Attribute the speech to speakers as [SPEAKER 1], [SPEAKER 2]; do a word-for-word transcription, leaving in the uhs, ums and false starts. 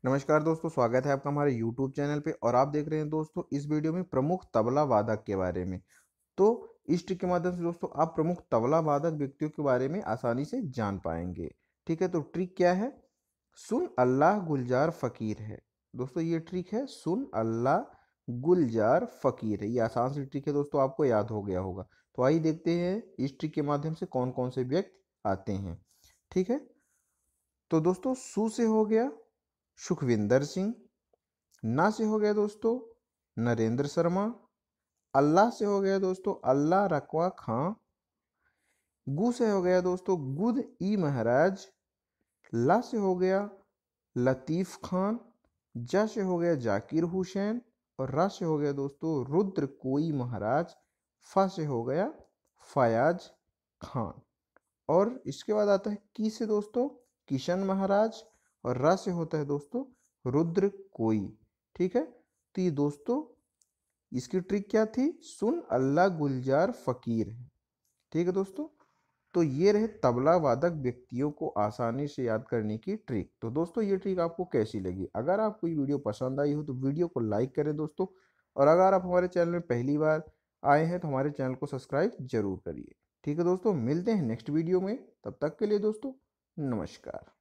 [SPEAKER 1] नमस्कार दोस्तों, स्वागत है आपका हमारे यूट्यूब चैनल पे। और आप देख रहे हैं दोस्तों इस वीडियो में प्रमुख तबला वादक के बारे में। तो इस ट्रिक के माध्यम से दोस्तों आप प्रमुख तबला वादक व्यक्तियों के बारे में आसानी से जान पाएंगे। ठीक है, तो ट्रिक क्या है? सुन अल्लाह गुलजार फकीर है। दोस्तों ये ट्रिक है, सुन अल्लाह गुलजार फकीर है। ये आसान सी ट्रिक है दोस्तों, आपको याद हो गया होगा। तो आइए देखते हैं इस ट्रिक के माध्यम से कौन कौन से व्यक्ति आते हैं। ठीक है, तो दोस्तों सु से हो गया सुखविंदर सिंह, ना से हो गया दोस्तों नरेंद्र शर्मा, अल्लाह से हो गया दोस्तों अल्लाह रकवा खां, गु से हो गया दोस्तों गुद ई महाराज, ला से हो गया लतीफ़ खान, जा से हो गया जाकिर हुसैन और रा से हो गया दोस्तों रुद्र कोई महाराज, फा से हो गया फयाज खान। और इसके बाद आता है की से दोस्तों किशन महाराज और रा से होता है दोस्तों रुद्र कोई। ठीक है, तो ये दोस्तों इसकी ट्रिक क्या थी? सुन अल्लाह गुलजार फकीर है। ठीक है दोस्तों, तो ये रहे तबला वादक व्यक्तियों को आसानी से याद करने की ट्रिक। तो दोस्तों ये ट्रिक आपको कैसी लगी? अगर आपको ये वीडियो पसंद आई हो तो वीडियो को लाइक करें दोस्तों। और अगर आप हमारे चैनल में पहली बार आए हैं तो हमारे चैनल को सब्सक्राइब जरूर करिए। ठीक है दोस्तों, मिलते हैं नेक्स्ट वीडियो में। तब तक के लिए दोस्तों नमस्कार।